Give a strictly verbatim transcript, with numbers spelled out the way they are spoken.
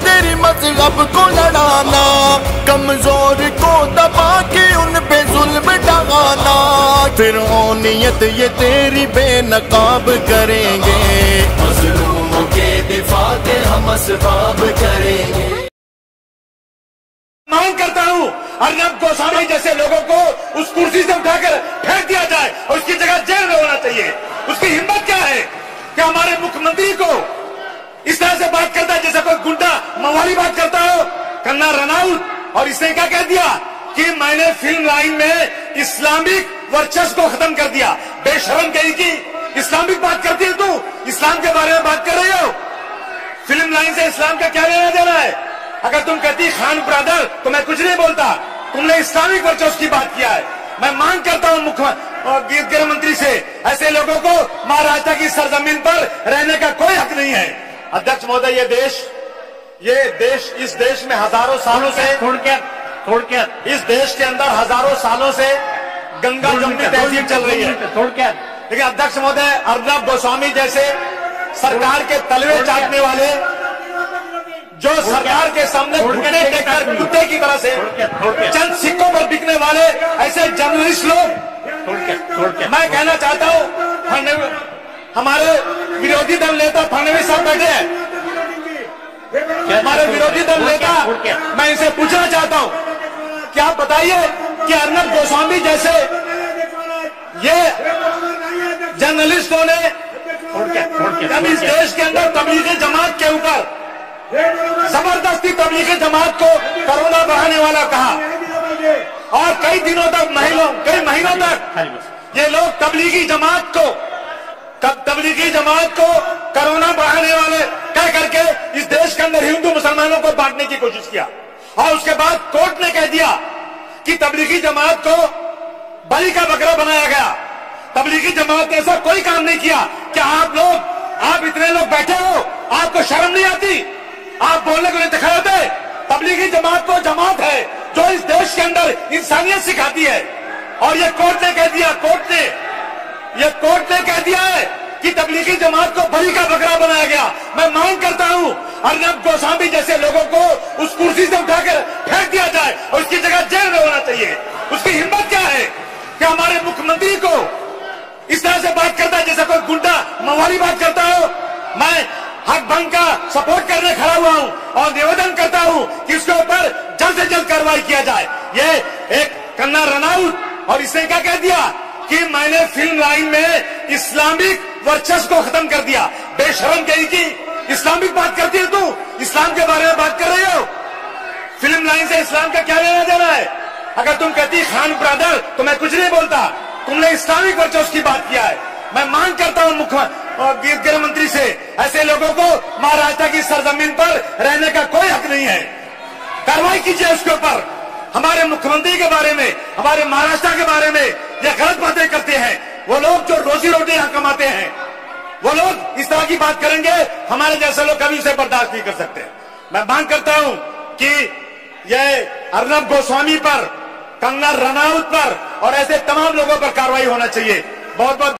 तेरी मजहब को लड़ाना, कमजोर को दबा के उन पे जुल्म ढाना, फिर नियत ये तेरी बेनकाब करेंगे, मजलूमों के दिफा के हम असबाब करेंगे। मांग करता हूँ अर्नब गोस्वामी जैसे लोगों को उस कुर्सी से उठाकर फेंक दिया जाए और उसकी जगह जेल में होना चाहिए। उसकी हिम्मत क्या है कि हमारे मुख्यमंत्री को इस तरह से बात करता है जैसे कोई गुंडा मवाली बात करता हो, कंगना रनौत। और इसने क्या कह दिया कि मैंने फिल्म लाइन में इस्लामिक वर्चस्व को खत्म कर दिया। बेशरम कही कि इस्लामिक बात करती है, तू इस्लाम के बारे में बात कर रही हो। फिल्म लाइन से इस्लाम का क्या लेना देना है? अगर तुम कहती खान ब्रदर तो मैं कुछ नहीं बोलता, तुमने इस्लामिक वर्चस्व की बात किया है। मैं मांग करता हूं मुख्य गृह मंत्री से, ऐसे लोगों को महाराष्ट्र की सरजमीन पर रहने का कोई हक नहीं है। अध्यक्ष महोदय, ये देश ये देश इस देश में हजारों सालों से छोड़ के छोड़ के इस देश के अंदर हजारों सालों से गंगा जमुनी तहजीब चल रही है। छोड़ के लेकिन अध्यक्ष महोदय, अर्नब गोस्वामी जैसे सरकार के तलवे चाटने वाले, जो सरकार के सामने घुटने टेककर कुत्ते की तरह से चंद सिक्कों पर बिकने वाले ऐसे जर्नलिस्ट लोग, मैं कहना चाहता हूं, हमारे विरोधी दल नेता फडणवीस साहब बैठे हैं, हमारे विरोधी दल नेता, मैं इनसे पूछना चाहता हूं कि आप बताइए कि अर्नब गोस्वामी जैसे ये जर्नलिस्टों ने जब इस देश के अंदर तबलीगी जमात के ऊपर जबरदस्ती तबलीगी जमात को कोरोना बढ़ाने वाला कहा और कई दिनों तक महीनों कई महीनों तक ये लोग तबलीगी जमात को तबलीगी जमात को कोरोना बढ़ाने वाले कह करके इस देश के अंदर हिंदू मुसलमानों को बांटने की कोशिश किया। और उसके बाद कोर्ट ने कह दिया कि तबलीगी जमात को बलि का बकरा बनाया गया। तबलीगी जमात ने ऐसा कोई काम नहीं किया। क्या आप लोग आप इतने लोग बैठे हो, आपको शर्म नहीं आती? आप बोलने को नहीं दिखा होते? तबलीगी जमात को जमात है जो इस देश के अंदर इंसानियत सिखाती है। और ये कोर्ट ने कह दिया कोर्ट ने ये कोर्ट ने कह दिया है कि तबलीगी जमात को बलि का बकरा बनाया गया। मैं मांग करता हूं अर्नब गोस्वामी जैसे लोगों को उस कुर्सी से उठाकर फेंक दिया जाए और उसकी जगह जेल में होना चाहिए। उसकी हिम्मत क्या है कि हमारे मुख्यमंत्री को इस तरह से बात करता है जैसे कोई गुंडा मवाली बात करता हो। मैं हक भंग का सपोर्ट करने खड़ा हुआ हूं और निवेदन करता हूं कि उसके ऊपर जल्द से जल्द कार्रवाई किया जाए। ये एक कंगना रनौत और इसने क्या कह दिया कि मैंने फिल्म लाइन में इस्लामिक वर्चस्व को खत्म कर दिया। बेशरम कही कि इस्लामिक बात करती है, तू इस्लाम के बारे में बात कर रही हो। फिल्म लाइन से इस्लाम का क्या लेना देना है? अगर तुम कहती खान ब्रदर तो मैं कुछ नहीं बोलता, तुमने इस्लामिक वर्चस्व की बात किया है। मैं मांग करता हूं मुख्य गृह मंत्री से, ऐसे लोगों को महाराष्ट्र की सरजमीन पर रहने का कोई हक नहीं है। कार्रवाई कीजिए उसके ऊपर। हमारे मुख्यमंत्री के बारे में, हमारे महाराष्ट्र के बारे में ये गलत बातें करते हैं। वो लोग जो रोजी रोटी यहां कमाते हैं, वो लोग इस तरह की बात करेंगे, हमारे जैसे लोग कभी उसे बर्दाश्त नहीं कर सकते। मैं मांग करता हूं कि ये अर्नब गोस्वामी पर, कंगना रनौत पर और ऐसे तमाम लोगों पर कार्रवाई होना चाहिए। बहुत बहुत